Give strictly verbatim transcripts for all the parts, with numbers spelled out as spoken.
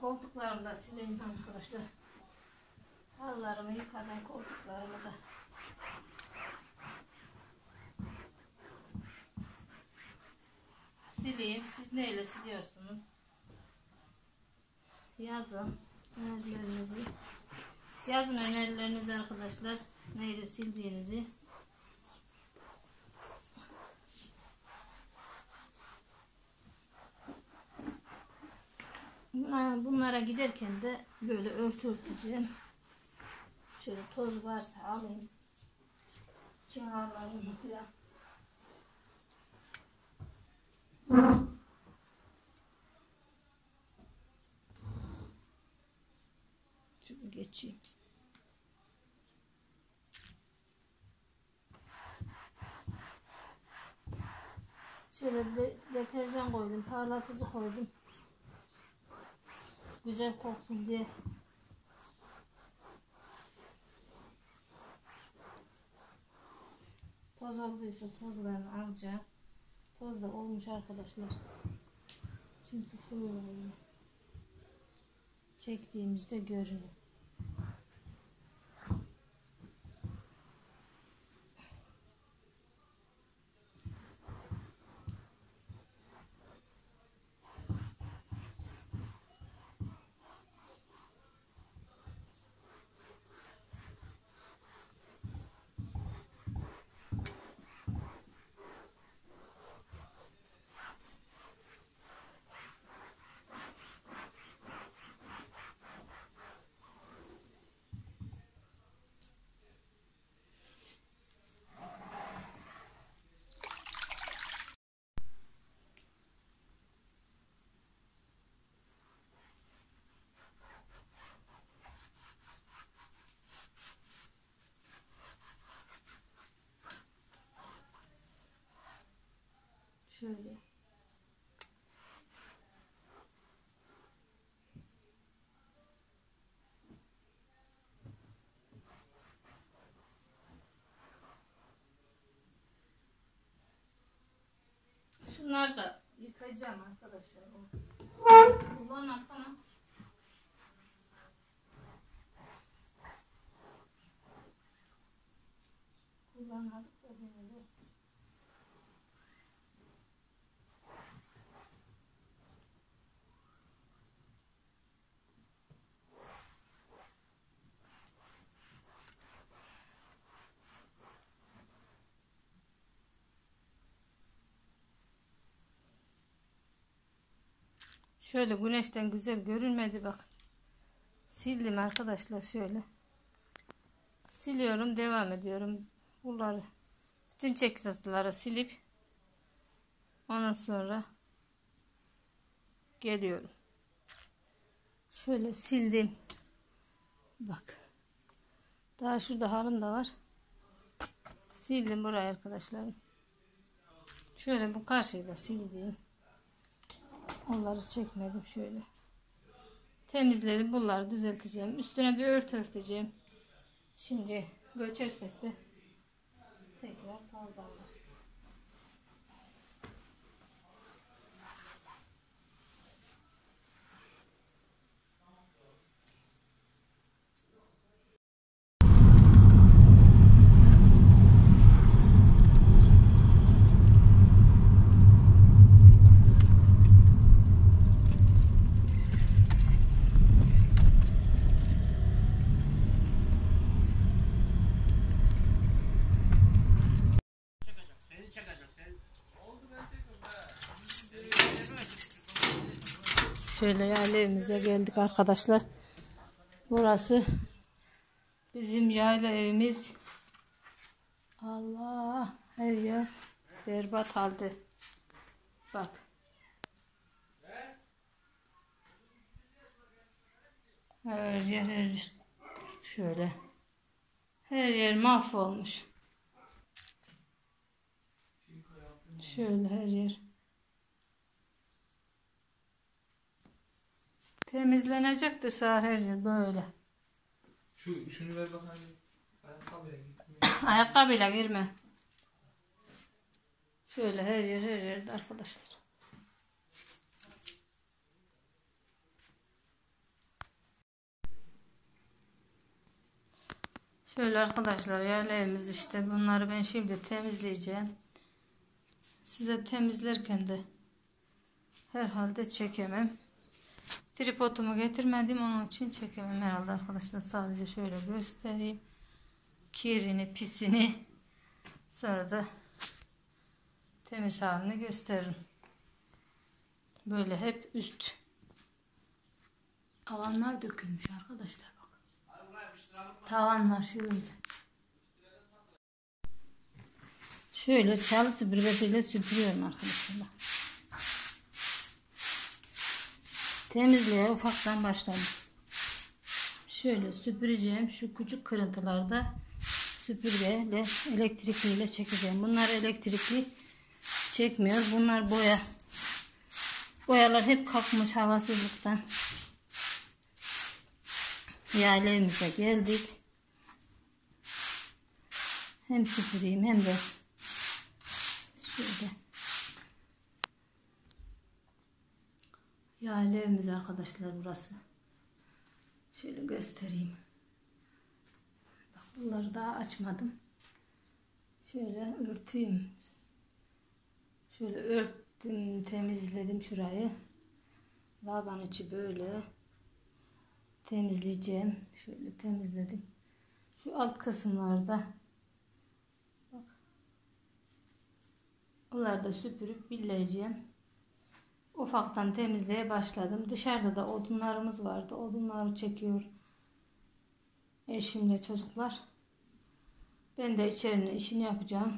koltuklarımı da sileyim arkadaşlar. Halılarımı yıkadım, koltuklarımı da. Sileyim. Siz neyle siliyorsunuz? Yazın önerilerinizi. Yazın önerilerinizi arkadaşlar. Neyle sildiğinizi. Bunlara giderken de böyle örtü örteceğim. Şöyle toz varsa alayım. Kenarlarını falan. Şöyle geçeyim. Şöyle de, deterjan koydum, parlatıcı koydum. Güzel koksun diye. Toz olduysa tozlarını alacağım. Toz da olmuş arkadaşlar. Çünkü şöyle çektiğimizde görünüyor. Şöyle. Şunları da yıkayacağım arkadaşlar. Kullanmak ama kullanmadık da böyle. Şöyle güneşten güzel görünmedi bak. Sildim arkadaşlar şöyle. Siliyorum, devam ediyorum. Bunları bütün çekirdekleri silip ondan sonra geliyorum. Şöyle sildim. Bak. Daha şurada halım da var. Sildim burayı arkadaşlarım. Şöyle bu karşıyı da sildim. Onları çekmedim şöyle. Temizledim. Bunları düzelteceğim. Üstüne bir örtü örteceğim. Şimdi göçersek de tekrar tozlanır. Şöyle yayla evimize geldik arkadaşlar. Burası bizim yayla evimiz. Allah, her yer berbat halde. Bak. Her yer her yer. Şöyle. Her yer mahvolmuş. Şöyle her yer. Temizlenecektir sağ her yer böyle. Şu şunu ver bakayım. Ayakkabıyla gitmiyor. Ayakkabıyla girme. Şöyle her yer her yerde arkadaşlar. Şöyle arkadaşlar, yerlerimiz işte, bunları ben şimdi temizleyeceğim. Size temizlerken de herhalde çekemem. Tripodumu getirmedim, onun için çekemem herhalde arkadaşlar. Sadece şöyle göstereyim. Kirini, pisini, sonra da temiz halini gösteririm. Böyle hep üst tavanlar dökülmüş arkadaşlar, bak. Tavanlar şöyle. Şöyle çalı süpürgesiyle süpürüyorum arkadaşlar. Bak. Temizliğe ufaktan başladım. Şöyle süpüreceğim. Şu küçük kırıntılarda süpürgeyle, elektrikliyle çekeceğim. Bunlar elektrikli çekmiyor. Bunlar boya. Boyalar hep kalkmış havasızlıktan. Yerlerimize geldik. Hem süpüreyim hem de şöyle yayla evimiz arkadaşlar burası. Şöyle göstereyim. Bak, bunları daha açmadım. Şöyle örteyim. Şöyle örttüm, temizledim şurayı. Laban içi böyle temizleyeceğim. Şöyle temizledim. Şu alt kısımlarda bak, onları da süpürüp billeyeceğim. Ufaktan temizliğe başladım. Dışarıda da odunlarımız vardı. Odunları çekiyor eşimle çocuklar. Ben de içerinin işini yapacağım.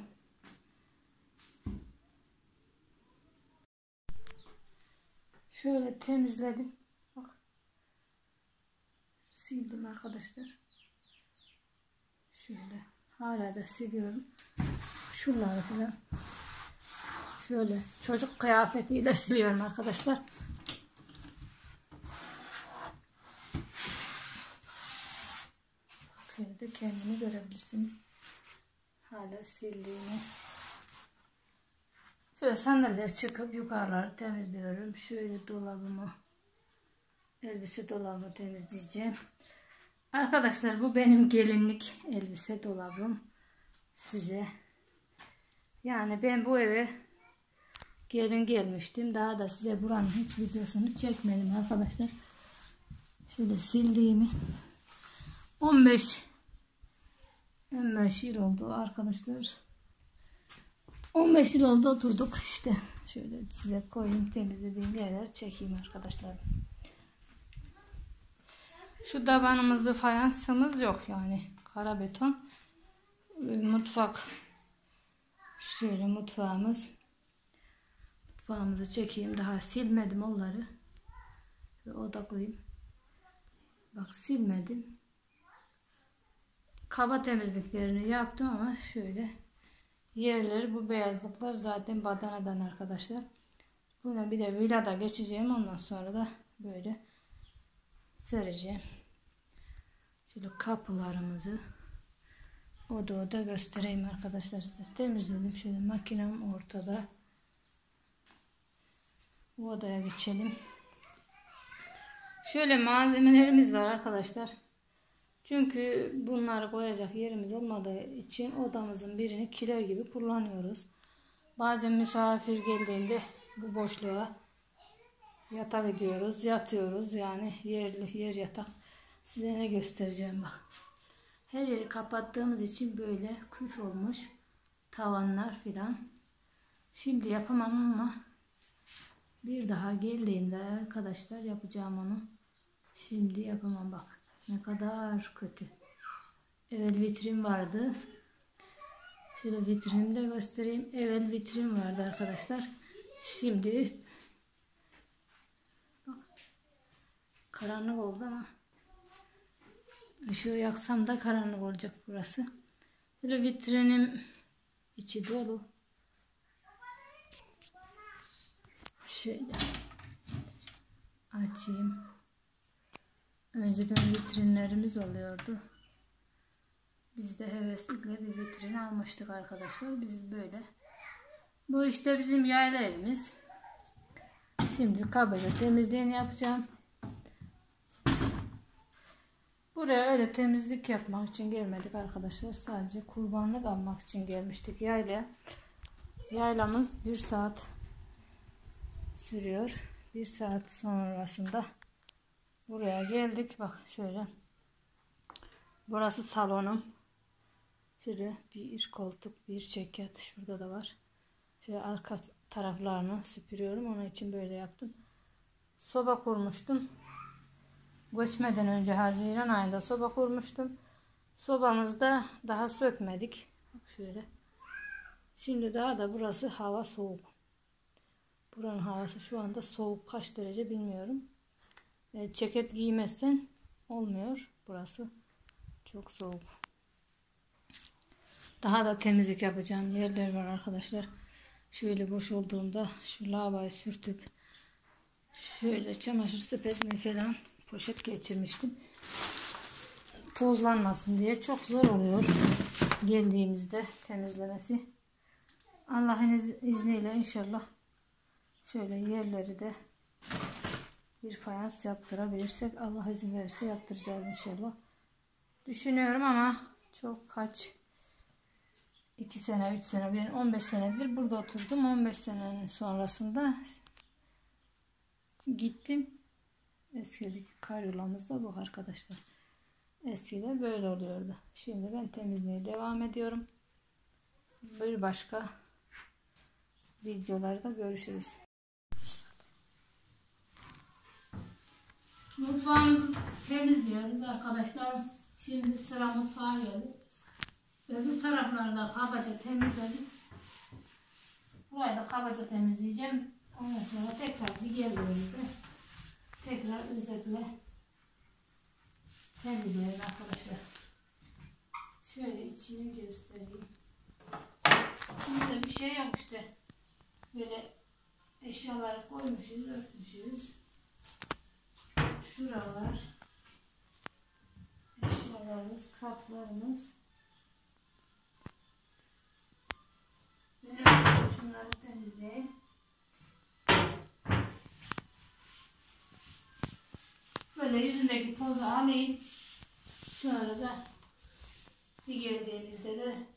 Şöyle temizledim. Bak. Sildim arkadaşlar. Şöyle. Hala da siliyorum. Şunları falan. Şöyle çocuk kıyafetiyle siliyorum arkadaşlar. Şöyle de kendini görebilirsiniz. Hala sildiğimi. Şöyle sandalyeye çıkıp yukarıları temizliyorum. Şöyle dolabımı, elbise dolabımı temizleyeceğim. Arkadaşlar, bu benim gelinlik elbise dolabım. Size. Yani ben bu eve gelin gelmiştim. Daha da size buranın hiç videosunu çekmedim arkadaşlar. Şöyle sildiğimi on beş on beş yıl oldu arkadaşlar. on beş yıl oldu oturduk işte. Şöyle size koyayım, temizlediğim yerler çekeyim arkadaşlar. Şu tabanımızda fayansımız yok yani. Kara beton. Mutfak. Şöyle mutfağımız. Mutfağımızı çekeyim. Daha silmedim onları. Şöyle odaklıyım. Bak, silmedim. Kaba temizliklerini yaptım ama şöyle yerleri, bu beyazlıklar zaten badanadan arkadaşlar. Buna bir de vilada geçeceğim. Ondan sonra da böyle sereceğim. Şöyle kapılarımızı oda oda göstereyim arkadaşlar size. Temizledim. Şöyle makinem ortada. Bu odaya geçelim. Şöyle malzemelerimiz var arkadaşlar. Çünkü bunları koyacak yerimiz olmadığı için odamızın birini kiler gibi kullanıyoruz. Bazen misafir geldiğinde bu boşluğa yatak ediyoruz, yatıyoruz. Yani yerli yer yatak. Size ne göstereceğim bak. Her yeri kapattığımız için böyle küf olmuş tavanlar filan. Şimdi yapamam ama bir daha geldiğinde arkadaşlar yapacağım onu. Şimdi yapamam bak. Ne kadar kötü. Evvel vitrin vardı. Şöyle vitrini de göstereyim. Evvel vitrin vardı arkadaşlar. Şimdi bak, karanlık oldu ama ışığı yaksam da karanlık olacak burası. Şöyle vitrinim içi dolu. Şöyle açayım. Önceden vitrinlerimiz oluyordu. Biz de heveslikle bir vitrin almıştık arkadaşlar. Biz böyle. Bu işte bizim yayla evimiz. Şimdi kabaca temizliğini yapacağım. Buraya öyle temizlik yapmak için gelmedik arkadaşlar. Sadece kurbanlık almak için gelmiştik yayla. Yaylamız bir saat sürüyor. Bir saat sonrasında buraya geldik. Bak şöyle. Burası salonum. Şöyle bir koltuk, bir çekyat. Şurada da var. Şöyle arka taraflarını süpürüyorum. Onun için böyle yaptım. Soba kurmuştum. Göçmeden önce Haziran ayında soba kurmuştum. Sobamızda daha sökmedik. Bak şöyle. Şimdi daha da burası hava soğuk. Buranın havası şu anda soğuk. Kaç derece bilmiyorum. E, ceket giymezsen olmuyor. Burası çok soğuk. Daha da temizlik yapacağım yerler var arkadaşlar. Şöyle boş olduğunda şu lavaboyu sürtüp şöyle çamaşır sepetimi falan poşet geçirmiştim. Tozlanmasın diye çok zor oluyor geldiğimizde temizlemesi. Allah'ın izniyle inşallah şöyle yerleri de bir fayans yaptırabilirsek, Allah izin verirse yaptıracağız inşallah. Düşünüyorum ama çok kaç iki sene üç sene ben on beş senedir burada oturdum. on beş senenin sonrasında gittim. Eskideki karyolamız da bu arkadaşlar. Eskiden böyle oluyordu. Şimdi ben temizliğe devam ediyorum. Bir başka videolarda görüşürüz. Mutfağımızı temizliyoruz arkadaşlar. Şimdi sıra mutfağa geldi. Öbür taraflarda kabaca temizledim. Burayı da kabaca temizleyeceğim. Ondan sonra tekrar bir geldiğimizde tekrar özetle temizleyelim arkadaşlar. Şöyle içini göstereyim. Burada bir şey yok işte. Böyle eşyaları koymuşuz, örtmüşüz. Şuralar eşyalarımız, kaplarımız. Ben şunları temizleyeyim. Böyle yüzündeki tozu alayım. Sonra da bir geldiğimizde de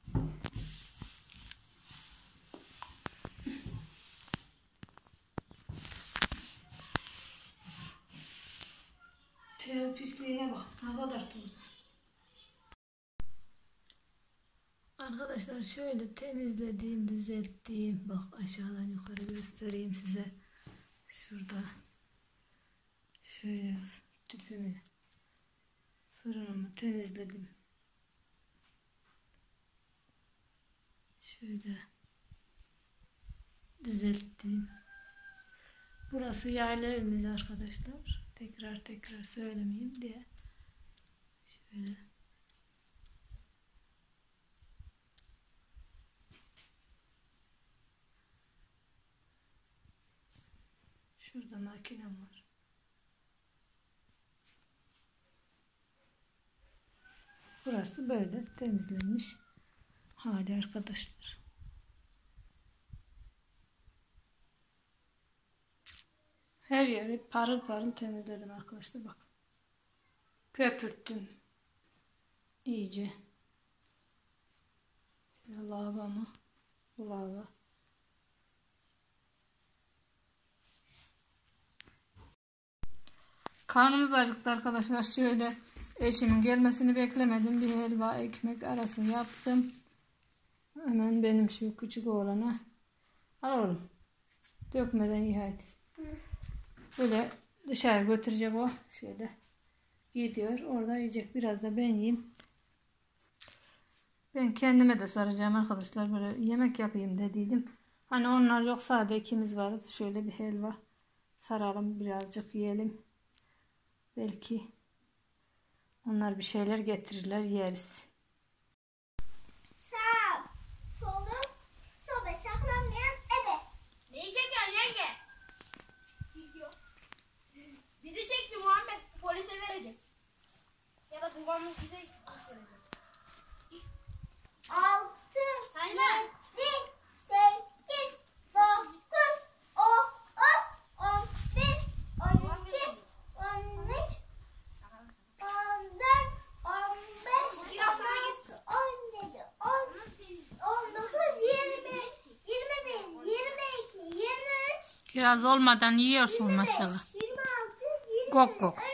tüy pisliğine bak. Ne kadar toz. Arkadaşlar şöyle temizlediğim, düzelttiğim, bak aşağıdan yukarı göstereyim size. Şurada şöyle tüpümü, fırınımı temizledim. Şöyle düzelttim. Burası yayla evimiz arkadaşlar. Tekrar tekrar söylemeyeyim diye. Şöyle. Şurada makinem var. Burası böyle temizlenmiş hali arkadaşlar. Her yeri parıl parıl temizledim arkadaşlar, bak. Köpürttüm iyice. Şöyle lavabamı, bu lavabo. Karnımız acıktı arkadaşlar. Şöyle eşimin gelmesini beklemedim. Bir helva ekmek arası yaptım. Hemen benim şu küçük oğlana al oğlum. Dökmeden iyi hadi. Böyle dışarı götürecek o. Şöyle gidiyor. Orada yiyecek. Biraz da ben yiyeyim. Ben kendime de saracağım arkadaşlar. Böyle yemek yapayım dediydim. Hani onlar yok, sadece ikimiz varız. Şöyle bir helva saralım, birazcık yiyelim. Belki onlar bir şeyler getirirler, yeriz. Sağ, solum, sobe saklanmayan ebe. Neyi çekiyorsun yenge? Video. Bizi çekti Muhammed, polise verecek. Ya da babamız bize verecek. Altı, Sayma. yedi, sekiz, dokuz, on, on, on bir, on iki, on üç, on Kiraz olmadan yiyorsun maşallah. yirmi altı, yirmi Gok gok.